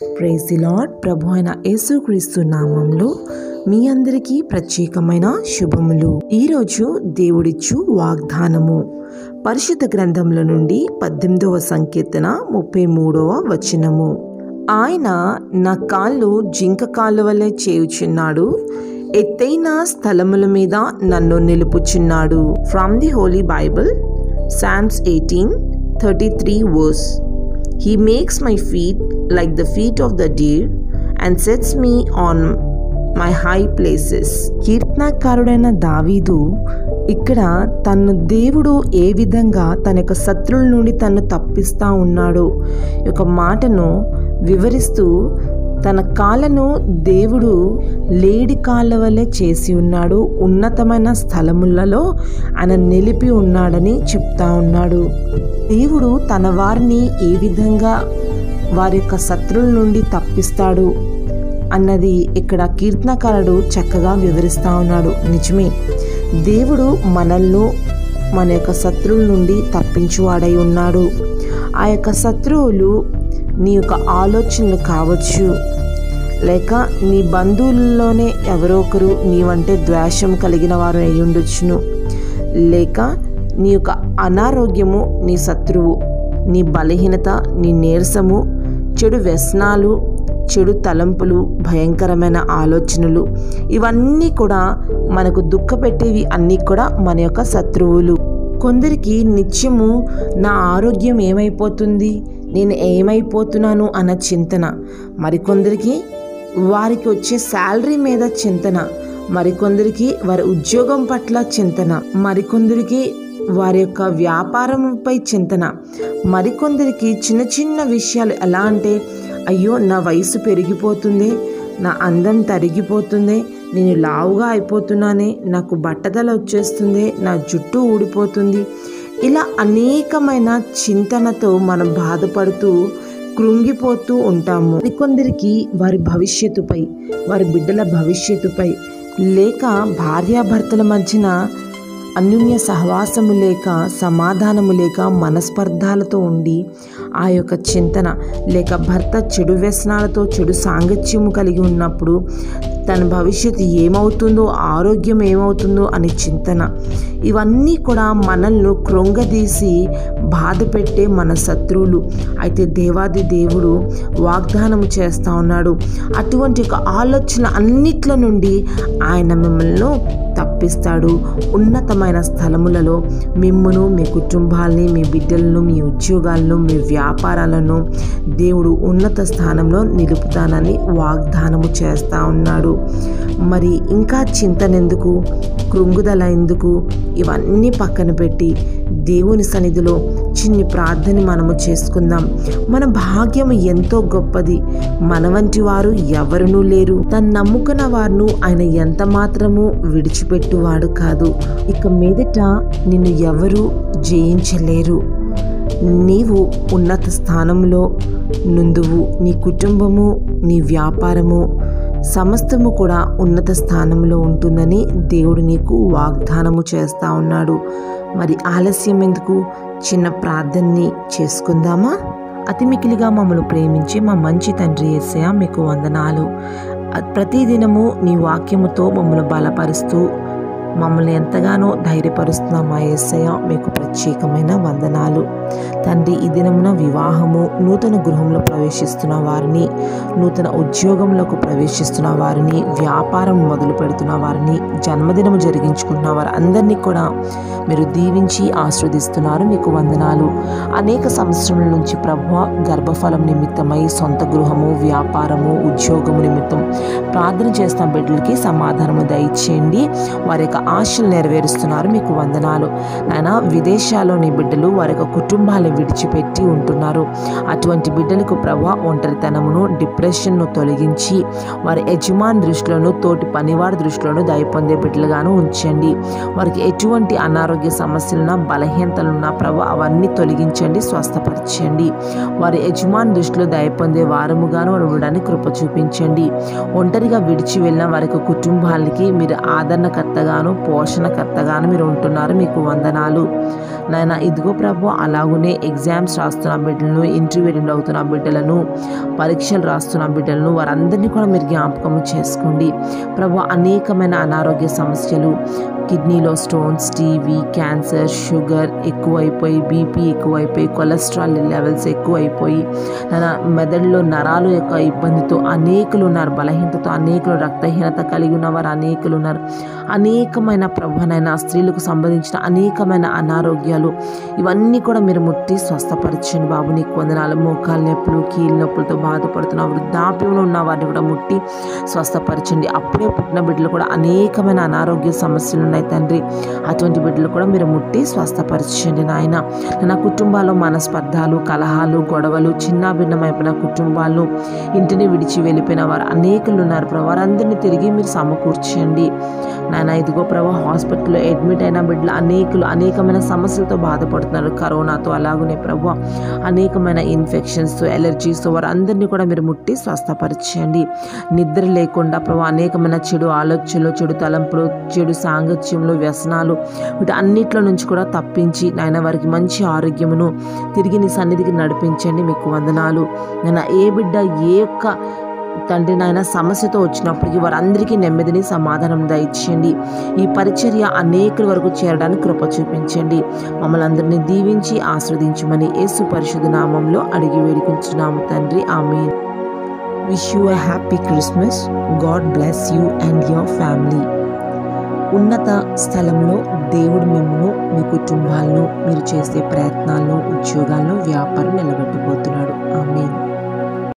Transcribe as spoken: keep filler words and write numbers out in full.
Praise the lord. ప్రభు అయిన యేసుక్రీస్తు నామంలో మీ అందరికీ ప్రత్యేకమైన శుభములు. ఈరోజు దేవుడిచ్చు వాగ్దానము పరిశుద్ధ గ్రంథంలో నుండి పద్దెనిమిదవ సంకీర్తన ముప్పై మూడవ వచనము. ఆయన నా కాళ్ళు జింక కాళ్ళ వలె చేయుచున్నాడు, ఎత్తైన స్థలముల మీద నన్ను నిలుపుచున్నాడు. From the Holy Bible, Psalms eighteen thirty-three verse. He makes my feet like the feet of the deer and sets me on my high places. కీర్తనకారుడైన దావీదు ఇక్కడ తను దేవుడు ఏ విధంగా తన యొక్క శత్రువుల నుండి తను తప్పిస్తా ఉన్నాడు ఈ యొక్క మాటను వివరిస్తూ తన కాళ్ళను దేవుడు లేడి కాళ్ళ వలె చేసి ఉన్నాడు, ఉన్నతమైన స్థలములలో ఆయన నిలిపి ఉన్నాడని చెప్తా ఉన్నాడు. దేవుడు తన వారిని ఏ విధంగా వారి యొక్క శత్రువుల నుండి తప్పిస్తాడు అన్నది ఇక్కడ కీర్తనకారుడు చక్కగా వివరిస్తూ ఉన్నాడు. నిజమే, దేవుడు మనల్ని మన యొక్క శత్రువుల నుండి తప్పించువాడై ఉన్నాడు. ఆ యొక్క శత్రువులు నీ యొక్క ఆలోచనలు కావచ్చు, లేక నీ బంధువుల్లోనే ఎవరో ఒకరు నీవంటే ద్వేషం కలిగిన వారు అయి ఉండొచ్చును, లేక నీ యొక్క అనారోగ్యము నీ శత్రువు, నీ బలహీనత, నీ నీరసము, చెడు వ్యసనాలు, చెడు తలంపులు, భయంకరమైన ఆలోచనలు, ఇవన్నీ కూడా మనకు దుఃఖపెట్టేవి అన్నీ కూడా మన యొక్క శత్రువులు. కొందరికి నిత్యము నా ఆరోగ్యం ఏమైపోతుంది, నేను ఏమైపోతున్నాను అన్న చింతన, మరికొందరికి వారికి వచ్చే శాలరీ మీద చింతన, మరికొందరికి వారి ఉద్యోగం పట్ల చింతన, మరికొందరికి వారి యొక్క వ్యాపారంపై చింతన, మరికొందరికి చిన్న చిన్న విషయాలు ఎలా అంటే అయ్యో నా వయసు పెరిగిపోతుంది, నా అందం తరిగిపోతుంది, నేను లావుగా అయిపోతున్నానే, నాకు బట్టతల వచ్చేస్తుంది, నా జుట్టు ఊడిపోతుంది, ఇలా అనేకమైన చింతనతో మనం బాధపడుతూ కృంగిపోతూ ఉంటాము. మరికొందరికి వారి భవిష్యత్తుపై, వారి బిడ్డల భవిష్యత్తుపై, లేక భార్యాభర్తల మధ్యన అన్యోన్య సహవాసము లేక, సమాధానము లేక, మనస్పర్ధాలతో ఉండి ఆ యొక్క చింతన, లేక భర్త చెడు వ్యసనాలతో చెడు సాంగత్యము కలిగి ఉన్నప్పుడు తన భవిష్యత్తు ఏమవుతుందో, ఆరోగ్యం ఏమవుతుందో అని చింతన, ఇవన్నీ కూడా మనల్ని కృంగదీసి బాధ పెట్టే మన శత్రువులు. అయితే దేవాది దేవుడు వాగ్దానం చేస్తూ ఉన్నాడు, అటువంటి ఒక ఆలోచన అన్నిట్ల నుండి ఆయన మిమ్మల్ని తప్పిస్తాడు. ఉన్నతమైన స్థలములలో మిమ్మును, మీ కుటుంబాలని, మీ బిడ్డలను, మీ ఉద్యోగాలను, మీ వ్యాపారాలను దేవుడు ఉన్నత స్థానంలో నిలుపుతానని వాగ్దానము చేస్తూ ఉన్నాడు. మరి ఇంకా చింతనెందుకు, కృంగుదల ఎందుకు, ఇవన్నీ పక్కన పెట్టి దేవుని సన్నిధిలో చిన్ని ప్రార్థన మనము చేసుకుందాం. మన భాగ్యం ఎంతో గొప్పది, మన వంటి వారు ఎవరునూ లేరు. తను నమ్ముకున్న వారును ఆయన ఎంత మాత్రము విడిచిపెట్టువాడు కాదు. ఇక మీదట నిన్ను ఎవరు జయించలేరు. నీవు ఉన్నత స్థానంలో నుందువు, నీ కుటుంబము, నీ వ్యాపారము సమస్తము కూడా ఉన్నత స్థానంలో ఉంటుందని దేవుడు నీకు వాగ్దానము చేస్తూ ఉన్నాడు. మరి ఆలస్యం ఎందుకు, చిన్న ప్రార్థనని చేసుకుందామా? అతి మికిలిగా మమ్మల్ని ప్రేమించి మా మంచి తండ్రి యేసయ్య, మీకు వందనాలు. ప్రతిదినము నీ వాక్యముతో మమ్మల్ని బలపరుస్తూ మమ్మల్ని ఎంతగానో ధైర్యపరుస్తున్నాం మా యేసయ్య, మీకు ప్రత్యేకమైన వందనాలు తండ్రి. ఈ దినమున వివాహము, నూతన గృహంలో ప్రవేశిస్తున్న వారిని, నూతన ఉద్యోగంలోకి ప్రవేశిస్తున్న వారిని, వ్యాపారం మొదలు పెడుతున్న వారిని, జన్మదినము జరిగించుకుంటున్న వారు అందరినీ కూడా మీరు దీవించి ఆస్వాదిస్తున్నారు, మీకు వందనాలు. అనేక సంవత్సరముల నుంచి ప్రభువ గర్భఫలం నిమిత్తమై సొంత గృహము, వ్యాపారము, ఉద్యోగము నిమిత్తం ప్రార్థన చేస్తున్న బిడ్డలకి సమాధానము దయచేయండి. వారి యొక్క ఆశలు నెరవేరుస్తున్నారు, మీకు వందనాలు నాయన. విదేశాల్లో నీ బిడ్డలు వారి యొక్క కుటుంబాలను విడిచిపెట్టి ఉంటున్నారు. అటువంటి బిడ్డలకు ప్రభువా ఒంటరితనమును, డిప్రెషన్ను తొలగించి వారి యజమాని దృష్టిలోను, తోటి పనివాడి దృష్టిలోను దయ పొందే బిడ్డలుగాను ఉంచండి. వారికి ఎటువంటి అనారోగ్య సమస్యలున్నా, బలహీనతలున్నా ప్రభు అవన్నీ తొలగించండి, స్వస్థపరచండి. వారి యజమాని దృష్టిలో దయ పొందే వారముగాను ఉండడానికి కృప చూపించండి. ఒంటరిగా విడిచి వెళ్ళిన వారి యొక్క కుటుంబాలకి మీరు ఆదరణకర్తగాను, పోషణకర్తగాను మీరు ఉంటున్నారు, మీకు వందనాలు నాయన. ఇదిగో ప్రభు అలాగూ అలాగనే ఎగ్జామ్స్ రాస్తున్న బిడ్డలను, ఇంటర్వ్యూ అటెండ్ అవుతున్న బిడ్డలను, పరీక్షలు రాస్తున్న బిడ్డలను వారందరినీ కూడా మీరు జ్ఞాపకం చేసుకోండి ప్రభు. అనేకమైన అనారోగ్య సమస్యలు, కిడ్నీలో స్టోన్స్, టీవీ, క్యాన్సర్, షుగర్ ఎక్కువైపోయి, బీపీ ఎక్కువైపోయి, కొలెస్ట్రాల్ లెవెల్స్ ఎక్కువైపోయి, మెదడులో నరాలు యొక్క ఇబ్బందితో అనేకులు ఉన్నారు, బలహీనతతో అనేకులు, రక్తహీనత కలిగి ఉన్నవారు అనేకులు ఉన్నారు. అనేకమైన ప్రభునైనా స్త్రీలకు సంబంధించిన అనేకమైన అనారోగ్యాలు ఇవన్నీ కూడా మీరు ముట్టి స్వస్థపరచండి బాబు. నీకు వందనాలు. మోకాలు నొప్పులు, కీళ్ళ నొప్పులతో బాధపడుతున్న వృద్ధాప్యంలో ఉన్న వారిని కూడా ముట్టి స్వస్థపరచండి. అప్పుడే పుట్టిన బిడ్డలు కూడా అనేకమైన అనారోగ్య సమస్యలు ఉన్నాయి తండ్రి. అటువంటి బిడ్డలు కూడా మీరు ముట్టి స్వస్థపరచండి నాయన. నా కుటుంబాల్లో మనస్పర్ధాలు, కలహాలు, గొడవలు, చిన్న భిన్నమైపోయిన కుటుంబాలు, ఇంటిని విడిచి వెళ్ళిపోయిన వారు అనేకులు ఉన్నారు ప్రభు. వారందరినీ తిరిగి మీరు సమకూర్చండి నాయన. ఇదిగో ప్రభు, హాస్పిటల్లో అడ్మిట్ అయిన బిడ్డలు అనేకులు అనేకమైన సమస్యలతో బాధపడుతున్నారు, కరోనాతో, అలాగనే ప్రభు అనేకమైన ఇన్ఫెక్షన్స్తో, ఎలర్జీస్తో వారందరినీ కూడా మీరు ముట్టి స్వస్థపరచండి. నిద్ర లేకుండా ప్రభు అనేకమైన చెడు ఆలోచనలు, చెడు తలంపులు, చెడు సాంగత్యంలో, వ్యసనాలు, వీటి అన్నిట్లో నుంచి కూడా తప్పించి నాయన వారికి మంచి ఆరోగ్యమును తిరిగి నీ సన్నిధికి నడిపించండి. మీకు వందనాలు నాయన. ఏ బిడ్డ ఏ యొక్క తండ్రి నాయన సమస్యతో వచ్చినప్పటికీ వారందరికీ నెమ్మదిని, సమాధానం దయచేయండి. ఈ పరిచర్య అనేకుల వరకు చేరడానికి కృప చూపించండి. మమ్మల్ని అందరినీ దీవించి ఆస్వాదించమని యేసు పరిశుద్ధ నామంలో అడిగి వేడుకుంటున్నాము తండ్రి. ఆమేన్. Wish you a happy Christmas. God bless you and your family. ఉన్నత స్థలంలో దేవుడు మిమ్మల్ని, మీ కుటుంబాలను, మీరు చేసే ప్రయత్నాలను, ఉద్యోగాలను, వ్యాపారం నిలబెట్టబోతున్నాడు. ఆమేన్.